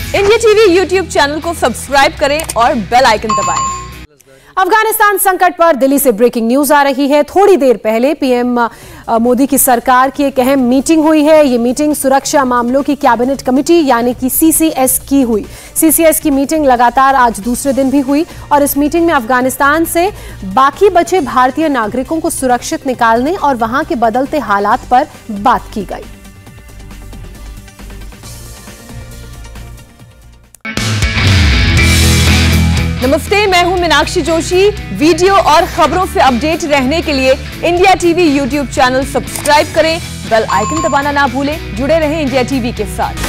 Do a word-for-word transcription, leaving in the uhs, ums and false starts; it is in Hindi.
इंडिया टीवी यूट्यूब चैनल को सब्सक्राइब करें और बेल आइकन दबाएं। अफगानिस्तान संकट पर दिल्ली से ब्रेकिंग न्यूज आ रही है। थोड़ी देर पहले पीएम मोदी की सरकार की एक अहम मीटिंग हुई है। ये मीटिंग सुरक्षा मामलों की कैबिनेट कमेटी यानी कि सीसीएस की हुई। सीसीएस की मीटिंग लगातार आज दूसरे दिन भी हुई और इस मीटिंग में अफगानिस्तान से बाकी बचे भारतीय नागरिकों को सुरक्षित निकालने और वहां के बदलते हालात पर बात की गई। नमस्ते, मैं हूं मीनाक्षी जोशी। वीडियो और खबरों से अपडेट रहने के लिए India TV YouTube channel subscribe करें, बेल आइकन दबाना ना भूलें। जुड़े रहें इंडिया टीवी के साथ।